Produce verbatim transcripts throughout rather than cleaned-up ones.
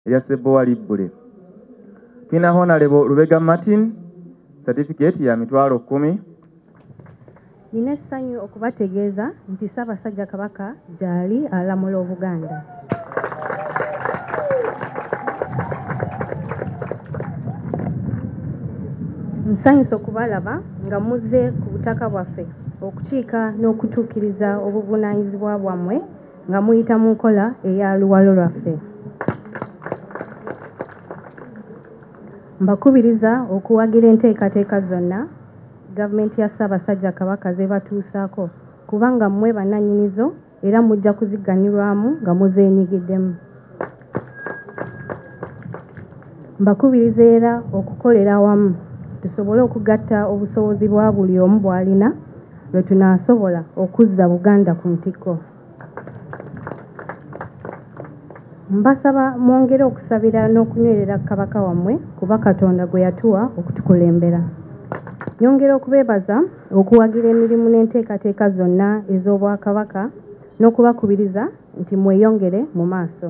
erya Ssebbowa Libbule. Tulina Honorable Lubega Martin, certificate ya mitwalo kumi. Nina essanyu okubategeeza nti Ssaabasajja Kabaka gyali alamula Obuganda. Nsanyuse okubalaba nga muzze ku butaka bwaffe okukiika n'okutuukiriza obuvunaanyizibwa bwammwe nga muyita mu nkola eya luwalo lwaffe. Mbakubiriza okuwagira enteekateeka zonna gavumenti ya Ssaabasajja Kabaka ze batuusaako kubanga mmwe bannannyinizo era mujja kuziganyulwamu nga muzeenyigiddemu. Mbakubiriza era okukolera awamu tusobole okugatta obusobozi bwa buli omu bw'alina lwe tunaasobola okuzza Buganda ku ntikko. Mbasaba mwongere okusabira n'okunywerera Kabaka wammwe kuba Katonda gwe yatuwa okutukulembera. Nyongera okubeebaza okuwagira emirimu n'enteekateeka zonna ez'Obwakabaka n'okubakubiriza nti mweyongere mu maaso.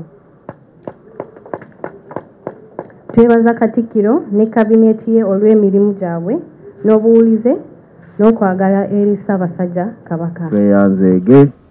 Twebaza Katikkiro ne kabineeti ye olw'emirimu gyabwe n'obuwulize n'okwagala eri Ssaabasajja Kabaka. Tweyanzeege.